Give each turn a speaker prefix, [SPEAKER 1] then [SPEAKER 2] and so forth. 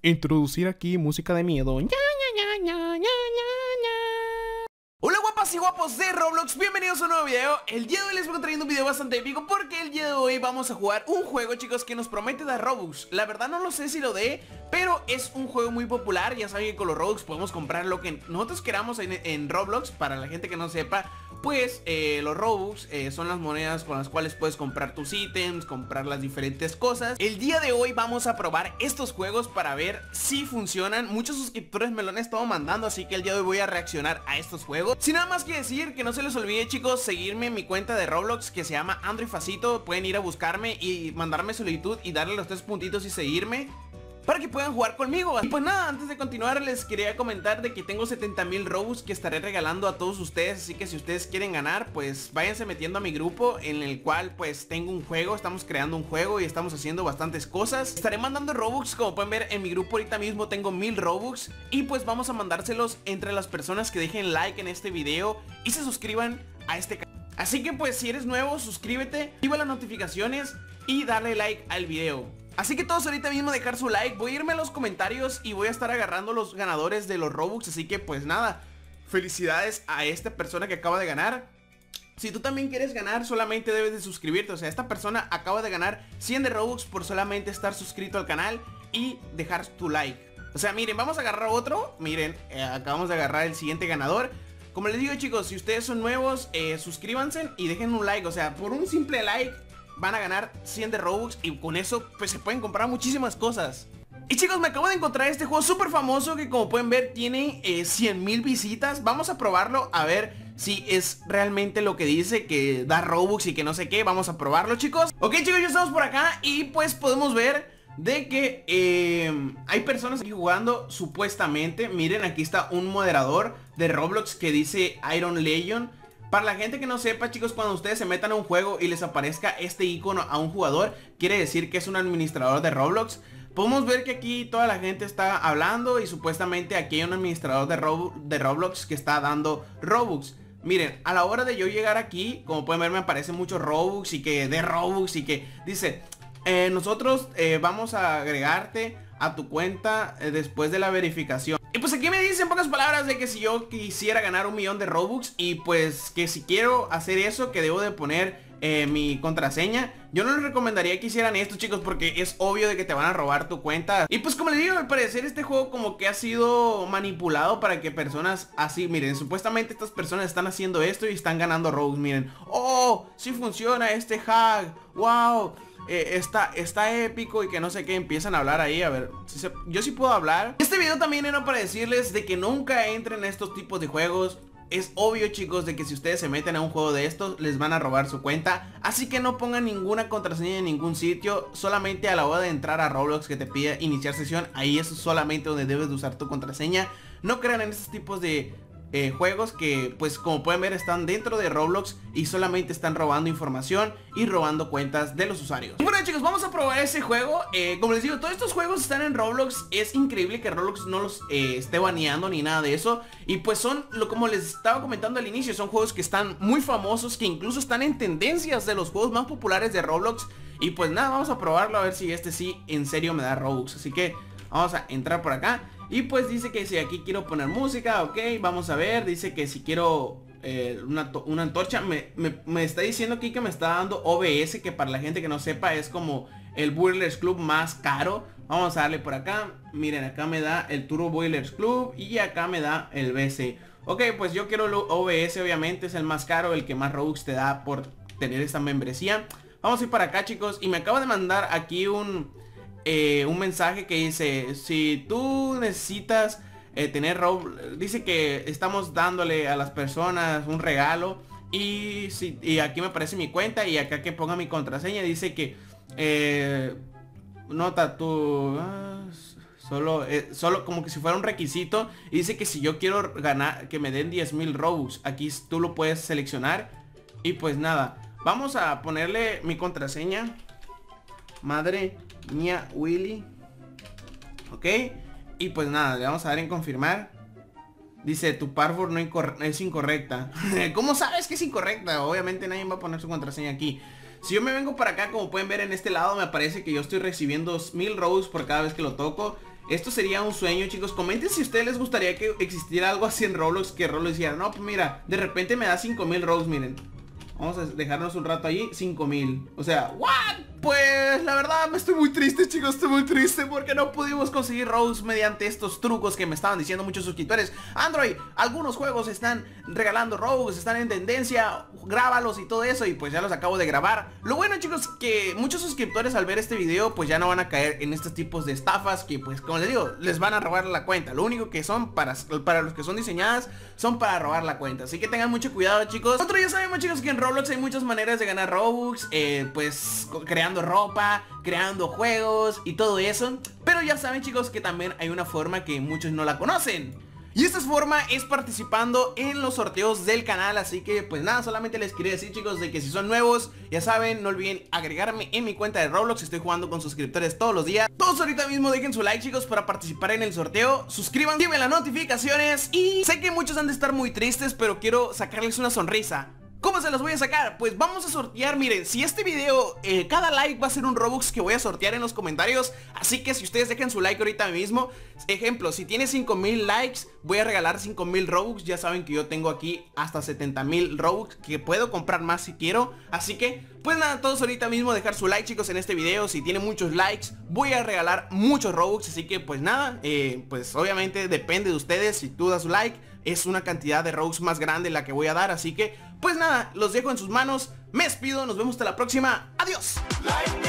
[SPEAKER 1] introducir aquí música de miedo.
[SPEAKER 2] Hola guapas y guapos de Roblox, bienvenidos a un nuevo video. El día de hoy les voy trayendo un video bastante épico porque el día de hoy vamos a jugar un juego, chicos, que nos promete dar Robux. La verdad no lo sé si lo dé, pero es un juego muy popular. Ya saben que con los Robux podemos comprar lo que nosotros queramos en Roblox. Para la gente que no sepa, pues los Robux son las monedas con las cuales puedes comprar tus ítems, comprar las diferentes cosas. El día de hoy vamos a probar estos juegos para ver si funcionan. Muchos suscriptores me lo han estado mandando, así que el día de hoy voy a reaccionar a estos juegos. Sin nada más que decir, que no se les olvide, chicos, seguirme en mi cuenta de Roblox que se llama Androidfacito. Pueden ir a buscarme y mandarme solicitud y darle los 3 puntitos y seguirme para que puedan jugar conmigo. Y pues nada, antes de continuar les quería comentar de que tengo 70,000 Robux que estaré regalando a todos ustedes. Así que si ustedes quieren ganar, pues váyanse metiendo a mi grupo, en el cual pues tengo un juego. Estamos creando un juego y estamos haciendo bastantes cosas. Estaré mandando Robux, como pueden ver en mi grupo ahorita mismo tengo 1000 Robux. Y pues vamos a mandárselos entre las personas que dejen like en este video y se suscriban a este canal. Así que pues si eres nuevo, suscríbete, activa las notificaciones y dale like al video. Así que todos ahorita mismo dejar su like. Voy a irme a los comentarios y voy a estar agarrando los ganadores de los Robux. Así que pues nada, felicidades a esta persona que acaba de ganar. Si tú también quieres ganar, solamente debes de suscribirte. O sea, esta persona acaba de ganar 100 de Robux por solamente estar suscrito al canal y dejar tu like. O sea, miren, vamos a agarrar otro. Miren, acabamos de agarrar el siguiente ganador. Como les digo, chicos, si ustedes son nuevos, suscríbanse y dejen un like. O sea, por un simple like van a ganar 100 de Robux y con eso pues se pueden comprar muchísimas cosas. Y chicos, me acabo de encontrar este juego súper famoso que, como pueden ver, tiene 100,000 visitas. Vamos a probarlo a ver si es realmente lo que dice, que da Robux y que no sé qué. Vamos a probarlo, chicos. Ok, chicos, ya estamos por acá y pues podemos ver de que hay personas aquí jugando supuestamente. Miren, aquí está un moderador de Roblox que dice Iron Legion. Para la gente que no sepa, chicos, cuando ustedes se metan a un juego y les aparezca este icono a un jugador, quiere decir que es un administrador de Roblox. Podemos ver que aquí toda la gente está hablando y supuestamente aquí hay un administrador de Roblox que está dando Robux. Miren, a la hora de yo llegar aquí, como pueden ver, me aparecen muchos Robux y que de Robux y que dice nosotros vamos a agregarte a tu cuenta después de la verificación. Y pues aquí me dicen pocas palabras de que si yo quisiera ganar 1,000,000 de Robux, y pues que si quiero hacer eso, que debo de poner mi contraseña. Yo no les recomendaría que hicieran esto, chicos, porque es obvio de que te van a robar tu cuenta. Y pues como les digo, al parecer este juego como que ha sido manipulado para que personas así, miren, supuestamente estas personas están haciendo esto y están ganando Robux. Miren, oh, sí funciona este hack, wow, está épico y que no sé qué. Empiezan a hablar ahí, a ver, yo sí puedo hablar. Este video también era para decirles de que nunca entren en estos tipos de juegos. Es obvio, chicos, de que si ustedes se meten a un juego de estos, les van a robar su cuenta. Así que no pongan ninguna contraseña en ningún sitio. Solamente a la hora de entrar a Roblox que te pida iniciar sesión, ahí es solamente donde debes de usar tu contraseña. No crean en estos tipos de juegos que, pues como pueden ver, están dentro de Roblox y solamente están robando información y robando cuentas de los usuarios. Y bueno, chicos, vamos a probar ese juego. Como les digo, todos estos juegos están en Roblox. Es increíble que Roblox no los esté baneando ni nada de eso. Y pues son, como les estaba comentando al inicio, son juegos que están muy famosos, que incluso están en tendencias de los juegos más populares de Roblox. Y pues nada, vamos a probarlo a ver si este sí en serio me da Robux. Así que vamos a entrar por acá. Y pues dice que si aquí quiero poner música, ok, vamos a ver. Dice que si quiero una antorcha, me está diciendo aquí que me está dando OBS, que para la gente que no sepa es como el Boilers Club más caro. Vamos a darle por acá. Miren, acá me da el Turbo Boilers Club y acá me da el BC. Ok, pues yo quiero el OBS, obviamente es el más caro, el que más Robux te da por tener esta membresía. Vamos a ir para acá, chicos, y me acaba de mandar aquí un mensaje que dice: si tú necesitas tener Robux, dice que estamos dándole a las personas un regalo. Y aquí me aparece mi cuenta y acá que ponga mi contraseña dice que nota tú solo como que si fuera un requisito. Y dice que si yo quiero ganar, que me den 10,000 Robux, aquí tú lo puedes seleccionar. Y pues nada, vamos a ponerle mi contraseña, madre mía Willy. Ok, y pues nada, le vamos a dar en confirmar. Dice tu password es incorrecta. ¿Cómo sabes que es incorrecta? Obviamente nadie va a poner su contraseña aquí. Si yo me vengo para acá, como pueden ver en este lado, me aparece que yo estoy recibiendo 1000 Robux por cada vez que lo toco. esto sería un sueño, chicos. Comenten si a ustedes les gustaría que existiera algo así en Roblox, que Roblox dijera, no, pues mira, de repente me da 5000 Robux, miren. Vamos a dejarnos un rato ahí, 5000. O sea, ¿what? Pues la verdad me estoy muy triste, chicos, estoy muy triste porque no pudimos conseguir Robux mediante estos trucos que me estaban diciendo muchos suscriptores. Android, algunos juegos están regalando Robux, están en tendencia, grábalos y todo eso, y pues ya los acabo de grabar. Lo bueno, chicos, que muchos suscriptores al ver este video pues ya no van a caer en estos tipos de estafas que pues, como les digo, les van a robar la cuenta. Lo único que son para los que son diseñadas son para robar la cuenta, así que tengan mucho cuidado, chicos. Nosotros ya sabemos, chicos, que en Roblox hay muchas maneras de ganar Robux, pues creando ropa, creando juegos y todo eso. Pero ya saben, chicos, que también hay una forma que muchos no la conocen, y esta forma es participando en los sorteos del canal. Así que pues nada, solamente les quería decir, chicos, de que si son nuevos, ya saben, no olviden agregarme en mi cuenta de Roblox. Estoy jugando con suscriptores todos los días. Todos ahorita mismo dejen su like, chicos, para participar en el sorteo. Suscríbanse, activen las notificaciones. Y sé que muchos han de estar muy tristes, pero quiero sacarles una sonrisa. ¿Cómo se los voy a sacar? Pues vamos a sortear, miren, si este video, cada like va a ser un Robux que voy a sortear en los comentarios. Así que si ustedes dejan su like ahorita mismo, ejemplo, si tiene 5000 likes, voy a regalar 5000 Robux. Ya saben que yo tengo aquí hasta 70,000 Robux, que puedo comprar más si quiero. Así que, pues nada, todos ahorita mismo dejar su like, chicos, en este video. Si tiene muchos likes, voy a regalar muchos Robux. Así que pues nada, pues obviamente depende de ustedes. Si tú das su like, es una cantidad de Robux más grande la que voy a dar. Así que pues nada, los dejo en sus manos. Me despido, nos vemos hasta la próxima. Adiós.